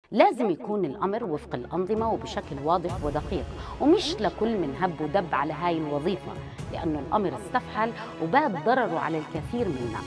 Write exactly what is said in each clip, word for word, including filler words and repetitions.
لازم يكون الأمر وفق الأنظمة وبشكل واضح ودقيق، ومش لكل من هب ودب على هاي الوظيفة، لأنه الأمر استفحل وباد ضرره على الكثير منا.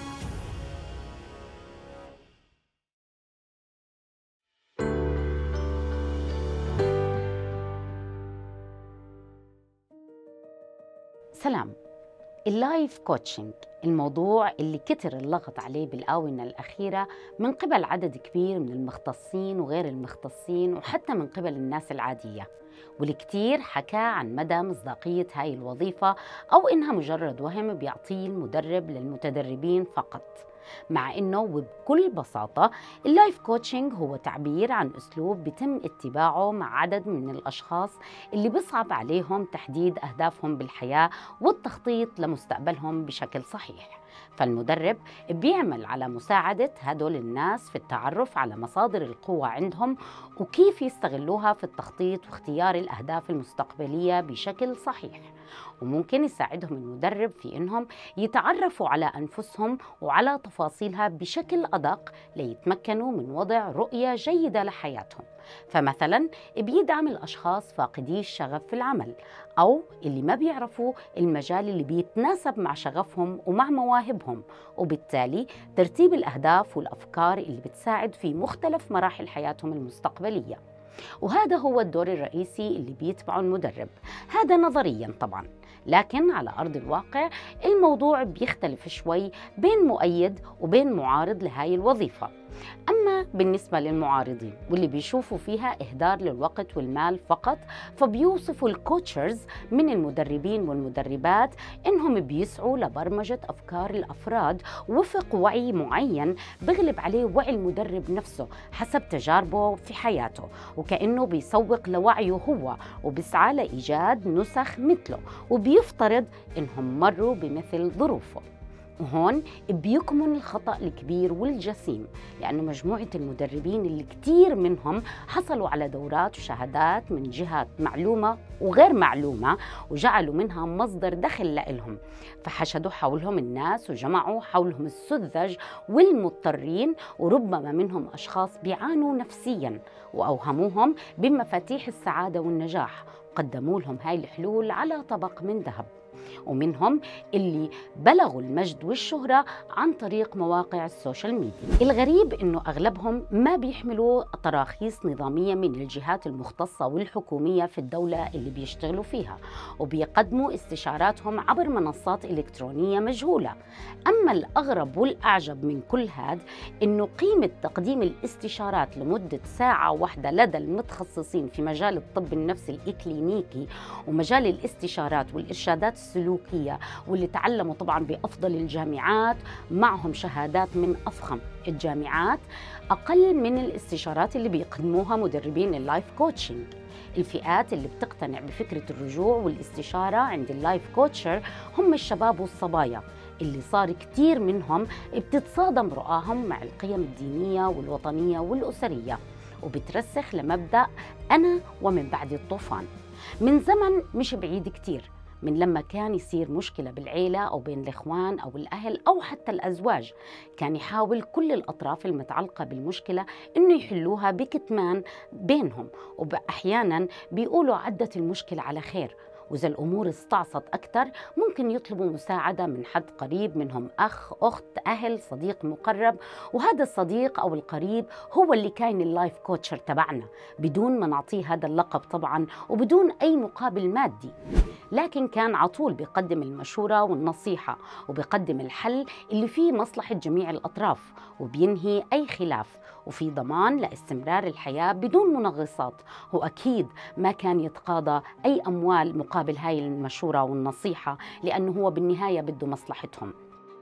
سلام. اللايف كوتشنج، الموضوع اللي كتر اللغط عليه بالآونة الأخيرة من قبل عدد كبير من المختصين وغير المختصين، وحتى من قبل الناس العادية، والكثير حكى عن مدى مصداقية هاي الوظيفة أو إنها مجرد وهم بيعطيه المدرب للمتدربين فقط. مع إنه وبكل بساطة اللايف كوتشنج هو تعبير عن أسلوب بيتم اتباعه مع عدد من الأشخاص اللي بيصعب عليهم تحديد أهدافهم بالحياة والتخطيط لمستقبلهم بشكل صحيح. فالمدرب بيعمل على مساعدة هدول الناس في التعرف على مصادر القوة عندهم وكيف يستغلوها في التخطيط واختيار الأهداف المستقبلية بشكل صحيح. وممكن يساعدهم المدرب في إنهم يتعرفوا على أنفسهم وعلى تفاصيلها بشكل أدق ليتمكنوا من وضع رؤية جيدة لحياتهم. فمثلا بيدعم الأشخاص فاقدي الشغف في العمل أو اللي ما بيعرفوا المجال اللي بيتناسب مع شغفهم ومع مواهبهم، وبالتالي ترتيب الأهداف والأفكار اللي بتساعد في مختلف مراحل حياتهم المستقبلية. وهذا هو الدور الرئيسي اللي بيتبعه المدرب، هذا نظرياً طبعاً، لكن على أرض الواقع الموضوع بيختلف شوي بين مؤيد وبين معارض لهاي الوظيفة. أما بالنسبة للمعارضين واللي بيشوفوا فيها إهدار للوقت والمال فقط، فبيوصفوا الكوتشرز من المدربين والمدربات إنهم بيسعوا لبرمجة أفكار الأفراد وفق وعي معين بغلب عليه وعي المدرب نفسه حسب تجاربه في حياته، وكأنه بيسوق لوعيه هو وبيسعى لإيجاد نسخ مثله، وبيفترض إنهم مروا بمثل ظروفه. وهون بيكمن الخطأ الكبير والجسيم، لأنه مجموعة المدربين اللي كتير منهم حصلوا على دورات وشهادات من جهات معلومة وغير معلومة وجعلوا منها مصدر دخل لإلهم، فحشدوا حولهم الناس وجمعوا حولهم السذج والمضطرين، وربما منهم أشخاص بيعانوا نفسياً وأوهموهم بمفاتيح السعادة والنجاح، قدموا لهم هاي الحلول على طبق من ذهب. ومنهم اللي بلغوا المجد والشهرة عن طريق مواقع السوشيال ميديا. الغريب إنه أغلبهم ما بيحملوا تراخيص نظامية من الجهات المختصة والحكومية في الدولة اللي بيشتغلوا فيها، وبيقدموا استشاراتهم عبر منصات إلكترونية مجهولة. أما الأغرب والأعجب من كل هذا إنه قيمة تقديم الاستشارات لمدة ساعة واحدة لدى المتخصصين في مجال الطب النفسي الإكلينيكي ومجال الاستشارات والإرشادات السلوكية، واللي تعلموا طبعا بأفضل الجامعات معهم شهادات من أفخم الجامعات، أقل من الاستشارات اللي بيقدموها مدربين اللايف كوتشنج. الفئات اللي بتقتنع بفكرة الرجوع والاستشارة عند اللايف كوتشر هم الشباب والصبايا اللي صار كتير منهم بتتصادم رؤاهم مع القيم الدينية والوطنية والأسرية، وبترسخ لمبدأ أنا ومن بعد الطوفان. من زمن مش بعيد كتير، من لما كان يصير مشكلة بالعيلة أو بين الإخوان أو الأهل أو حتى الأزواج، كان يحاول كل الأطراف المتعلقة بالمشكلة إنه يحلوها بكتمان بينهم، وأحيانا بيقولوا عدت المشكلة على خير، وإذا الأمور استعصت أكثر ممكن يطلبوا مساعدة من حد قريب منهم، أخ، أخت، أهل، صديق مقرب، وهذا الصديق أو القريب هو اللي كاين اللايف كوتشر تبعنا، بدون ما نعطيه هذا اللقب طبعا وبدون أي مقابل مادي، لكن كان عطول بيقدم المشورة والنصيحة وبيقدم الحل اللي فيه مصلحة جميع الأطراف وبينهي أي خلاف، وفي ضمان لاستمرار الحياة بدون منغصات. وأكيد ما كان يتقاضى أي أموال مقابل هاي المشورة والنصيحة، لأنه هو بالنهاية بده مصلحتهم.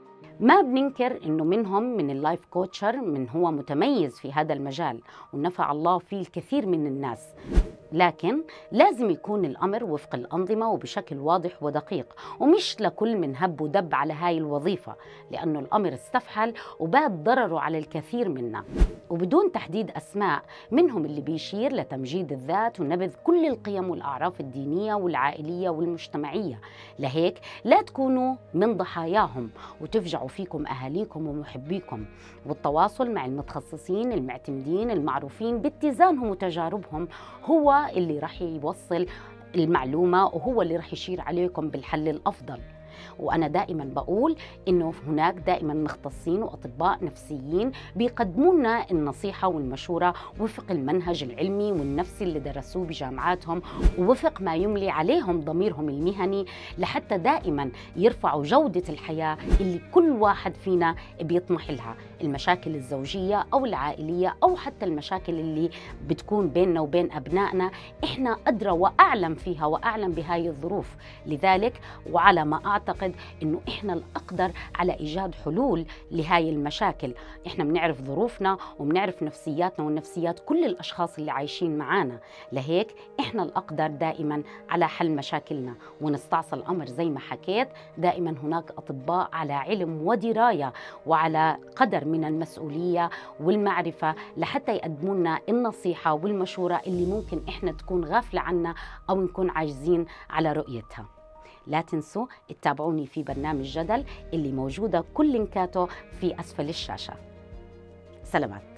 ما بننكر إنه منهم من اللايف كوتشر من هو متميز في هذا المجال ونفع الله فيه الكثير من الناس، لكن لازم يكون الأمر وفق الأنظمة وبشكل واضح ودقيق، ومش لكل من هب ودب على هاي الوظيفة، لأنه الأمر استفحل وباد ضرره على الكثير منا. وبدون تحديد أسماء، منهم اللي بيشير لتمجيد الذات ونبذ كل القيم والأعراف الدينية والعائلية والمجتمعية، لهيك لا تكونوا من ضحاياهم وتفجعوا فيكم أهاليكم ومحبيكم، والتواصل مع المتخصصين المعتمدين المعروفين باتزانهم وتجاربهم هو اللي رح يوصل المعلومة وهو اللي رح يشير عليكم بالحل الأفضل. وأنا دائما بقول إنه هناك دائما مختصين وأطباء نفسيين بيقدموا لنا النصيحة والمشورة وفق المنهج العلمي والنفسي اللي درسوه بجامعاتهم، ووفق ما يملي عليهم ضميرهم المهني، لحتى دائما يرفعوا جودة الحياة اللي كل واحد فينا بيطمح لها، المشاكل الزوجية أو العائلية أو حتى المشاكل اللي بتكون بيننا وبين أبنائنا. إحنا أدرى وأعلم فيها وأعلم بهاي الظروف. لذلك وعلى ما أعتقد إنه إحنا الأقدر على إيجاد حلول لهاي المشاكل. إحنا بنعرف ظروفنا وبنعرف نفسياتنا ونفسيات كل الأشخاص اللي عايشين معانا، لهيك إحنا الأقدر دائما على حل مشاكلنا ونستعصى الأمر. زي ما حكيت دائما هناك أطباء على علم ودراية وعلى قدر من المسؤولية والمعرفة لحتى يقدموا لنا النصيحة والمشورة اللي ممكن إحنا تكون غافلة عنها أو نكون عاجزين على رؤيتها. لا تنسوا تتابعوني في برنامج جدل اللي موجودة كل لينكاته في أسفل الشاشة. سلامات.